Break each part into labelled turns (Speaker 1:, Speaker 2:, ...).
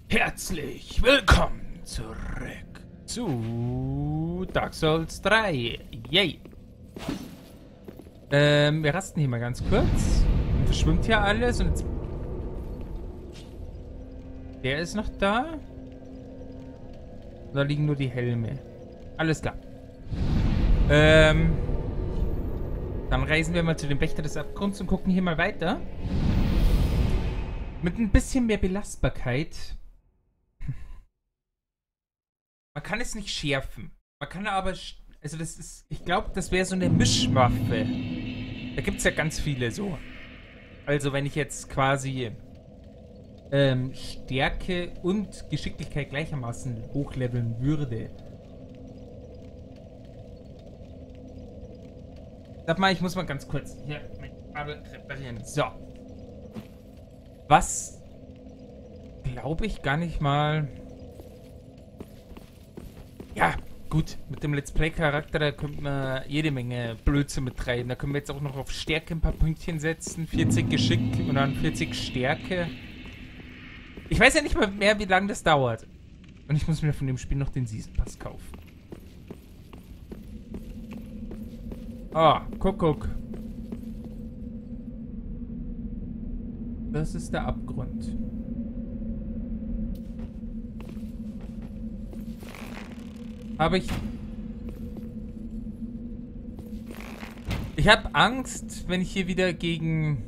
Speaker 1: Herzlich willkommen zurück zu Dark Souls 3. Yay! Wir rasten hier mal ganz kurz. Und verschwimmt hier alles und jetzt... Der ist noch da. Da liegen nur die Helme. Alles klar. Dann reisen wir mal zu dem Wächter des Abgrunds und gucken hier mal weiter. Mit ein bisschen mehr Belastbarkeit. Man kann es nicht schärfen. Man kann aber... Also das ist... Ich glaube, das wäre so eine Mischwaffe. Da gibt es ja ganz viele so. Also wenn ich jetzt quasi... Stärke und Geschicklichkeit gleichermaßen hochleveln würde. Sag mal, ich muss mal ganz kurz hier mein Kabel reparieren. So. Was glaube ich gar nicht mal... Ja, gut. Mit dem Let's Play-Charakter, da könnte man jede Menge Blödsinn mittreiben. Da können wir jetzt auch noch auf Stärke ein paar Pünktchen setzen. 40 Geschick und dann 40 Stärke. Ich weiß ja nicht mal mehr, wie lange das dauert. Und ich muss mir von dem Spiel noch den Season Pass kaufen. Ah, guck. Das ist der Abgrund. Aber ich habe Angst, wenn ich hier wieder gegen...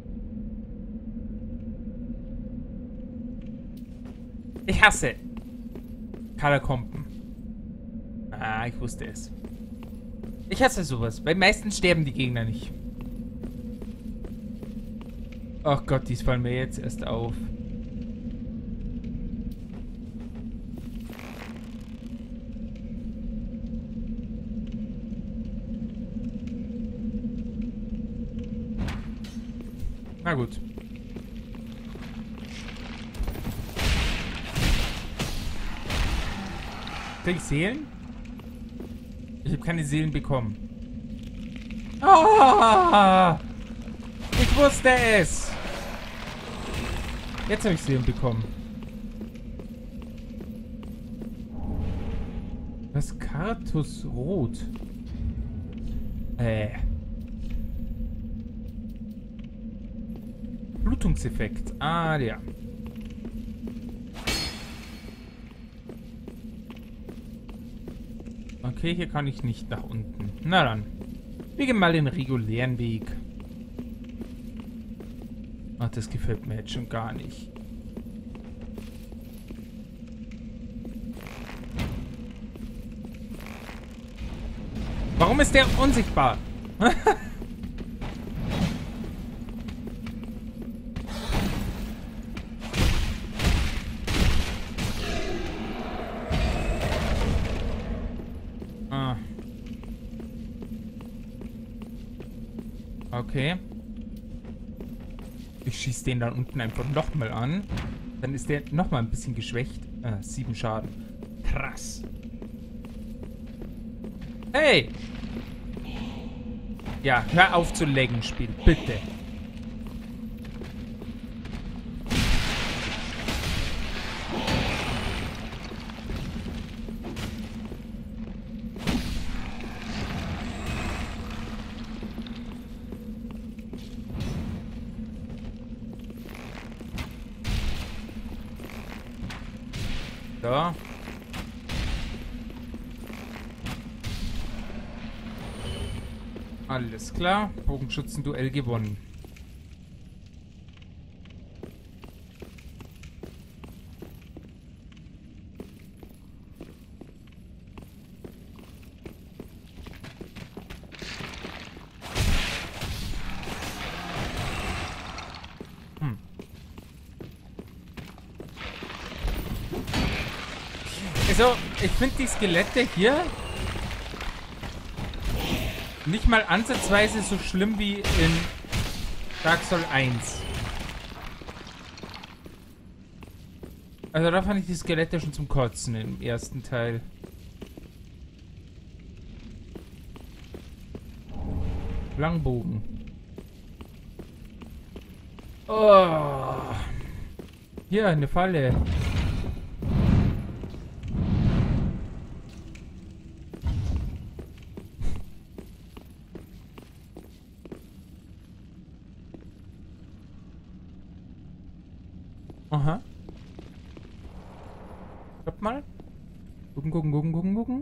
Speaker 1: Ich hasse Katakomben. Ah, ich wusste es. Ich hasse sowas, weil meistens sterben die Gegner nicht. Ach Gott, dies fallen mir jetzt erst auf. Na gut. Krieg ich Seelen? Ich habe keine Seelen bekommen. Ah! Ich wusste es! Jetzt habe ich Seelen bekommen. Was? Kartus Rot? Blutungseffekt. Ah, ja. Okay, hier kann ich nicht nach unten. Na dann. Wir gehen mal den regulären Weg. Ach, das gefällt mir jetzt schon gar nicht. Warum ist der unsichtbar? Okay. Ich schieße den dann unten einfach nochmal an. Dann ist der nochmal ein bisschen geschwächt. 7 Schaden. Krass. Hey! Ja, hör auf zu laggen, Spiel. Bitte. So. Alles klar. Bogenschützenduell gewonnen. Also, ich finde die Skelette hier nicht mal ansatzweise so schlimm wie in Dark Souls 1. Also da fand ich die Skelette schon zum Kotzen im ersten Teil. Langbogen. Oh. Hier, eine Falle. Aha. Stopp mal. Gucken, gucken, gucken, gucken, gucken.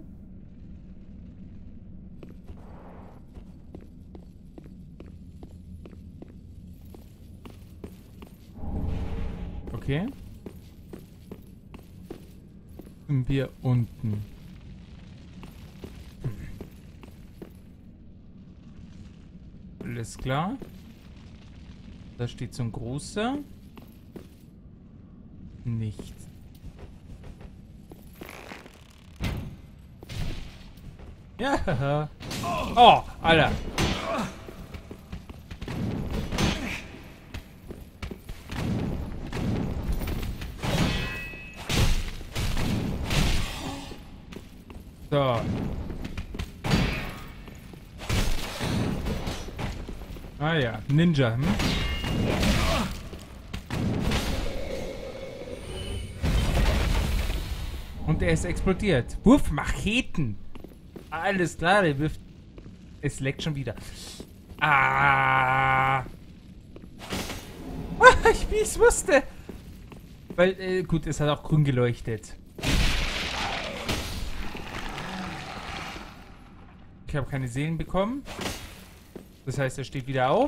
Speaker 1: Okay. Sind wir unten. Alles klar. Da steht so ein großer. Nichts. Ja. Oh, Alter. So. Ah ja, Ninja, hm? Und er ist explodiert. Wurf Macheten. Alles klar, der wirft. Es leckt schon wieder. Ah. Wie ich es wusste. Weil, gut, es hat auch grün geleuchtet. Ich habe keine Seelen bekommen. Das heißt, er steht wieder auf.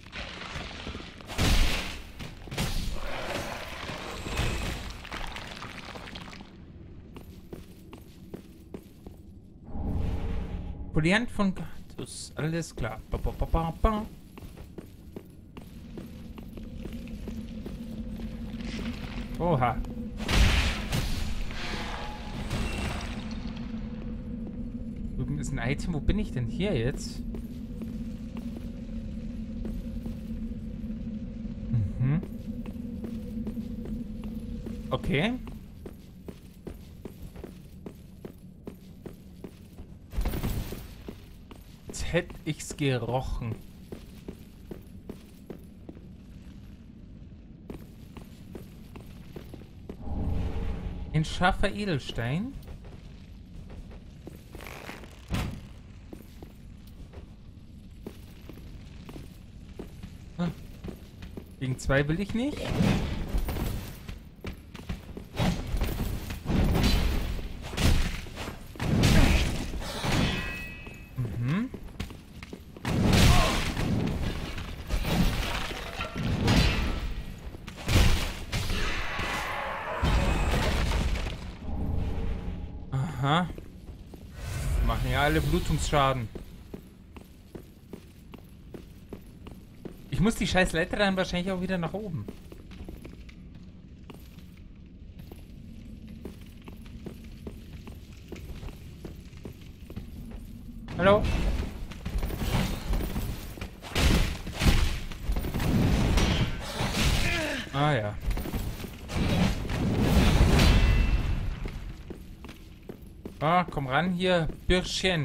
Speaker 1: Foliant von Gatus. Alles klar. Ba, ba, ba, ba, ba. Oha. Drüben ist ein Item. Wo bin ich denn hier jetzt? Mhm. Okay. Jetzt hätte ich's gerochen. Ein scharfer Edelstein. Ah. Gegen 2 will ich nicht. Mhm. Aha. Machen ja alle Blutungsschaden. Ich muss die scheiß Leiter dann wahrscheinlich auch wieder nach oben. Hallo? Ah ja. Ah, komm ran hier, Bürschchen.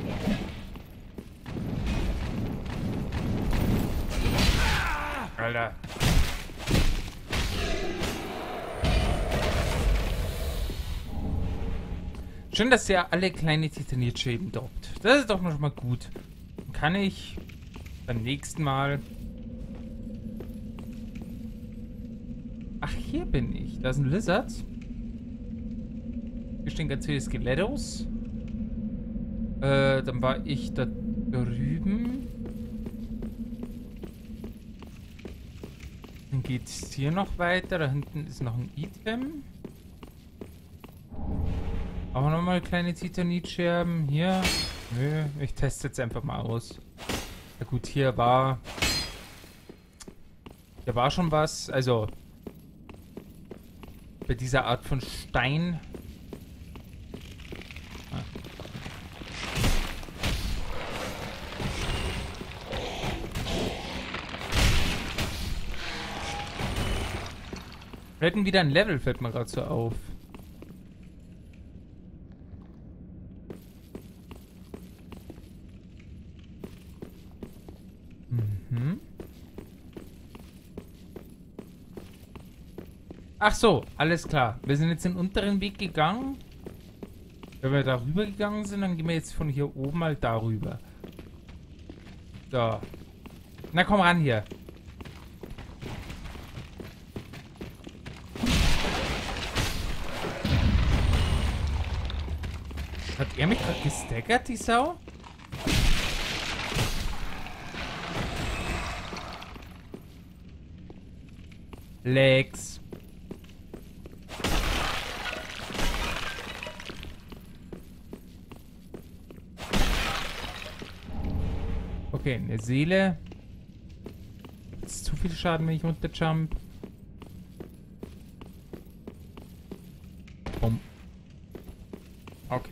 Speaker 1: Alter. Schön, dass ihr alle kleine Titanitschäden droppt. Das ist doch noch mal gut. Dann kann ich beim nächsten Mal... Ach, hier bin ich. Da ist ein Lizard. Hier stehen ganz viele Skelettos. Dann war ich da drüben. Dann geht es hier noch weiter. Da hinten ist noch ein Item. Auch nochmal kleine Titanitscherben. Hier. Nö, ich teste jetzt einfach mal aus. Ja gut, hier war schon was. Also bei dieser Art von Stein. Wir hätten wieder ein Level, fällt mir gerade so auf. Mhm. Ach so, alles klar. Wir sind jetzt den unteren Weg gegangen. Wenn wir darüber gegangen sind, dann gehen wir jetzt von hier oben mal darüber. So. Na komm ran hier. Hat er mich gerade gestaggert, die Sau? Lex. Okay, eine Seele. Das ist zu viel Schaden, wenn ich runterjump. Bumm. Okay.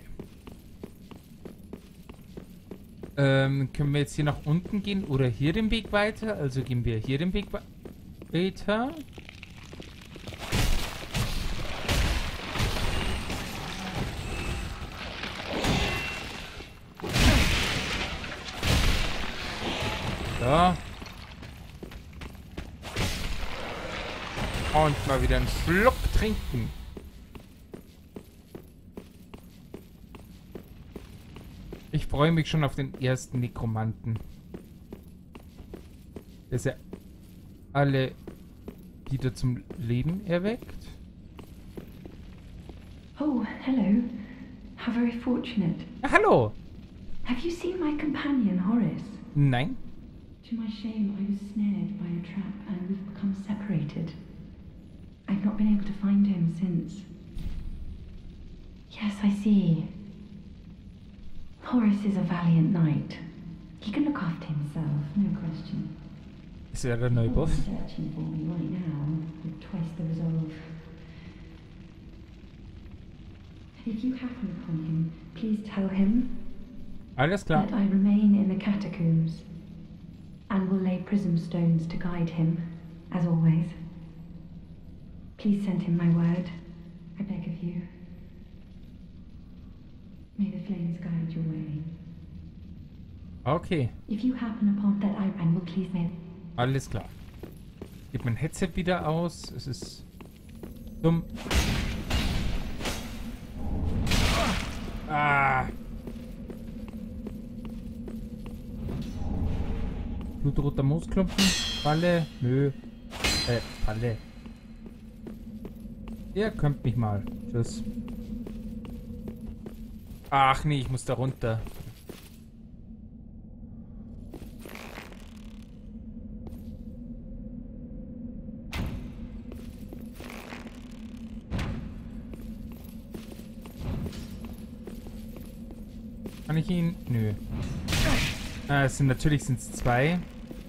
Speaker 1: Können wir jetzt hier nach unten gehen oder hier den Weg weiter? Also gehen wir hier den Weg weiter. So. Und mal wieder einen Schluck trinken. Ich freue mich schon auf den ersten Nekromanten. Dass er alle wieder zum Leben erweckt.
Speaker 2: Oh, hello. How very fortunate.
Speaker 1: Hallo!
Speaker 2: Have you seen my companion, Horace?
Speaker 1: Nein?
Speaker 2: To my shame, I was snared by a trap and we've become separated. I've not been able to find him since. Yes, I see. Horace is a valiant knight. He can look after himself, no question.
Speaker 1: Ist er der neue Boss?
Speaker 2: He's searching for me right now with twice the resolve. If you happen upon him, please tell him
Speaker 1: Alles klar.
Speaker 2: that I remain in the catacombs and will lay prism stones to guide him, as always. Please send him my word, I beg of you. May the flames guide your way.
Speaker 1: Okay,
Speaker 2: If you happen upon that and will please may...
Speaker 1: alles klar. Gib mein Headset wieder aus. Es ist dumm. Ah. Blutroter Moosklumpen. Falle. Nö. Falle. Ihr könnt mich mal. Tschüss. Ach nee, ich muss da runter. Kann ich ihn? Nö. Natürlich sind es zwei.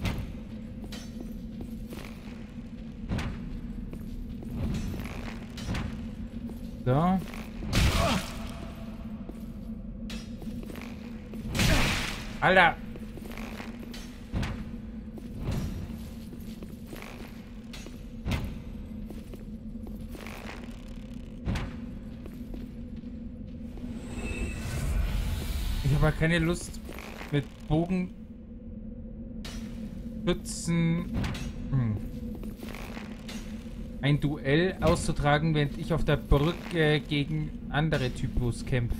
Speaker 1: So. Alter! Ich habe keine Lust mit Bogenschützen ein Duell auszutragen, während ich auf der Brücke gegen andere Typus kämpfe.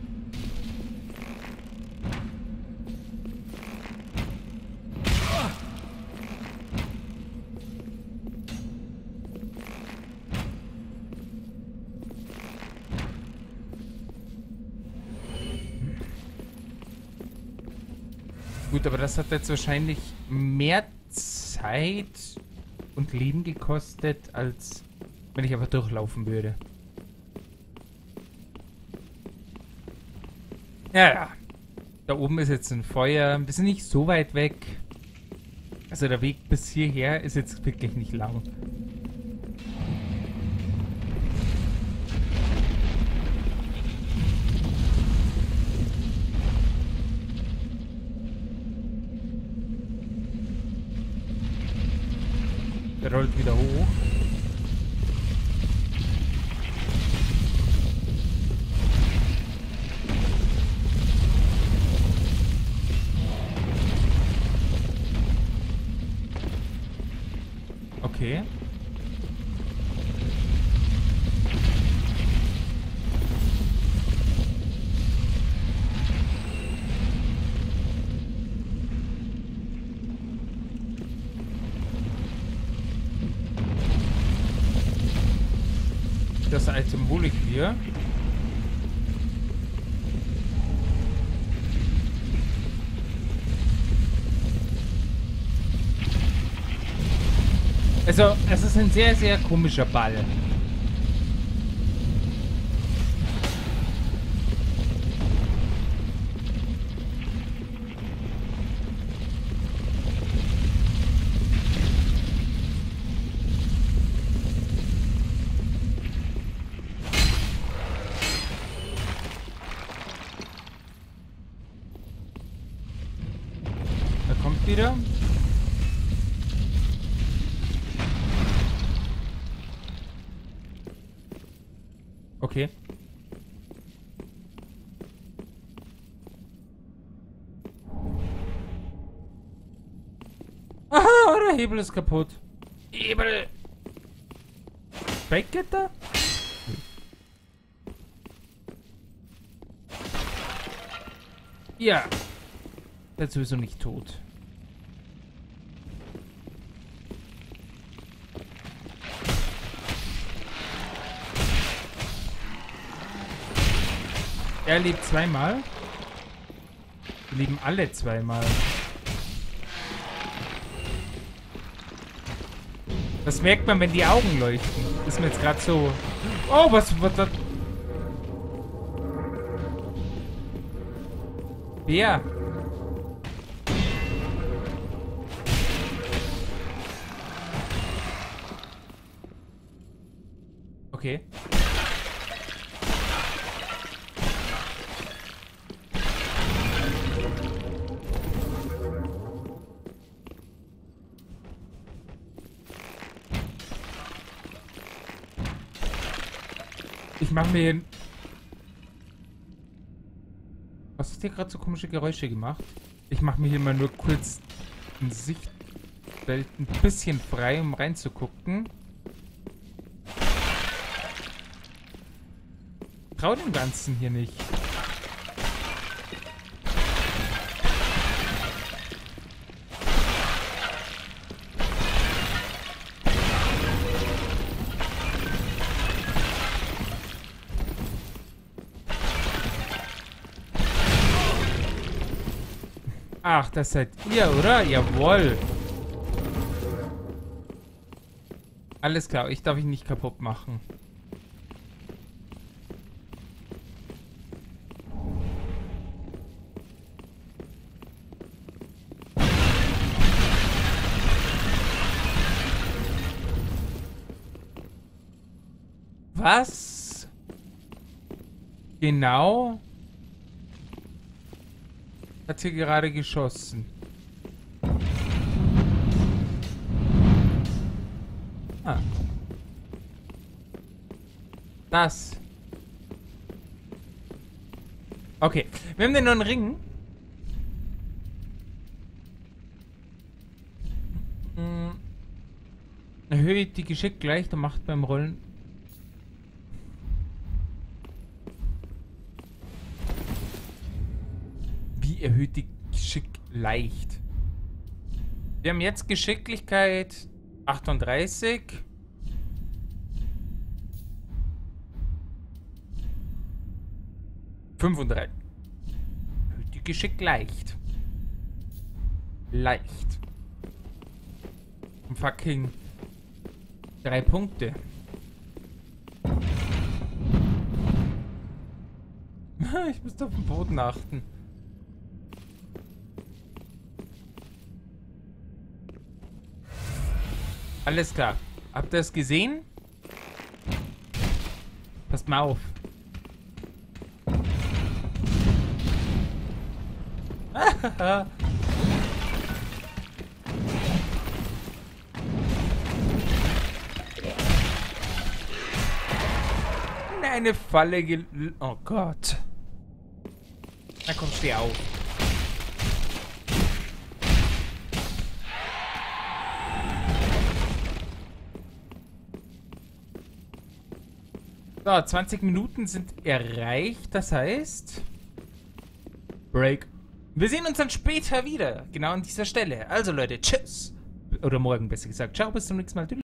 Speaker 1: Gut, aber das hat jetzt wahrscheinlich mehr Zeit und Leben gekostet, als wenn ich einfach durchlaufen würde. Ja. Da oben ist jetzt ein Feuer. Wir sind nicht so weit weg. Also der Weg bis hierher ist jetzt wirklich nicht lang. Der rollt wieder hoch. Okay. Das Item hole ich mir. Also, es ist ein sehr, sehr komischer Ball. Er kommt wieder. Okay. Aha, der Hebel ist kaputt. Hebel! Backgitter? Ja. Der ist sowieso nicht tot. Er lebt zweimal. Wir leben alle zweimal. Das merkt man, wenn die Augen leuchten. Das ist mir jetzt gerade so... Oh, was wird das? Wer? Okay. Ich mache mir hin. Was hast du gerade so komische Geräusche gemacht? Ich mache mir hier mal nur kurz ein Sichtfeld ein bisschen frei, um reinzugucken. Trau dem Ganzen hier nicht. Ach, das seid ihr, oder? Jawohl. Alles klar, ich darf ihn nicht kaputt machen. Was? Genau? Hat hier gerade geschossen. Ah. Das. Okay. Wir haben den neuen Ring. Erhöht die Geschick leicht und macht beim Rollen. Wie erhöht die Geschick leicht? Wir haben jetzt Geschicklichkeit 38. Erhöht die Geschick leicht. Leicht. Um fucking 3 Punkte. Ich muss auf den Boden achten. Alles klar. Habt ihr es gesehen? Passt mal auf. Eine Falle Oh Gott. Na komm, steh auf. So, 20 Minuten sind erreicht. Das heißt... Break. Wir sehen uns dann später wieder. Genau an dieser Stelle. Also Leute, tschüss. Oder morgen besser gesagt. Ciao, bis zum nächsten Mal.